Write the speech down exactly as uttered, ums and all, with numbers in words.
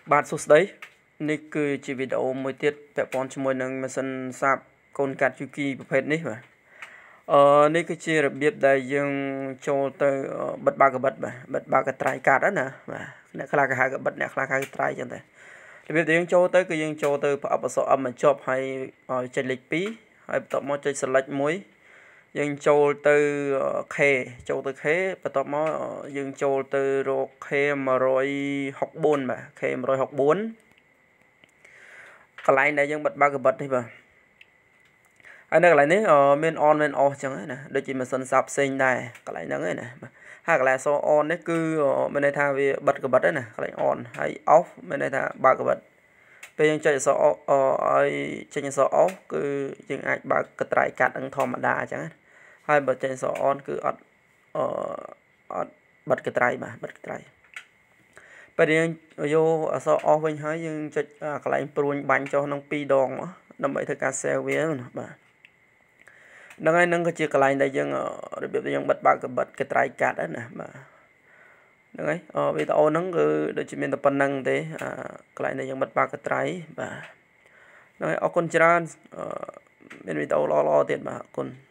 បាទសួស្តីនេះគឺជាវីដេអូមួយទៀតពាក់ព័ន្ធជាមួយនឹងម៉ាស៊ីនសាបកូនកាត់យូគីប្រភេទនេះបាទអឺនេះគឺជារបៀបដែលយើងចូលទៅបិទបាកបិទបាទបិទបាកត្រៃកាត់ហ្នឹងណាបាទអ្នកខ្លះគេហៅកបិទអ្នកខ្លះហៅត្រៃចឹងតែរបៀបដែលយើងចូលទៅគឺយើងចូលទៅប្រអប់អក្សរ M បញ្ចប់ហើយចុចលេខពីរហើយបន្ទាប់មកចុច select មួយយើងចូលទៅ K ចូលទៅ K បន្ទាប់មកយើងចូលទៅរក K one sixty-four បាទ K one sixty-four កន្លែងដែលយើងបិទបើកបិទនេះបាទហើយនៅកន្លែងនេះមាន on មាន off ចឹងណាដូចជាម៉ាស៊ីនសាបផ្សេងដែរកន្លែងហ្នឹងឯណាហើយកន្លែងអក្សរ on នេះគឺមានន័យថាវាបិទកបិទណាកន្លែង on ហើយ off មានន័យថាបើកកបិទពេលយើងចុចអក្សរឲ្យចេញអក្សរ off គឺយើងអាចបើកកត្រៃកាត់នឹងធម្មតាអញ្ចឹងណាហើយបើចេញអក្សរ on គឺអត់អអត់បិទកត្រៃបាទបិទកត្រៃពេលយើងយកអក្សរ off វិញហើយយើងចុចកន្លែងព្រួញបាញ់ចុះនឹងពីរដងដើម្បីធ្វើការ save វាណាបាទហ្នឹងហើយនឹងក៏ជាកន្លែងដែលយើងរបៀបដែលយើងបិទបើកបិទកត្រៃកាត់ណាបាទហ្នឹងហើយវីដេអូហ្នឹងគឺដូចជាមានតែប៉ុណ្្នឹងទេកន្លែងដែលយើងបិទបើកកត្រៃបាទហ្នឹងហើយអរគុណច្រើនមានវីដេអូល្អៗទៀតបាទអរគុណ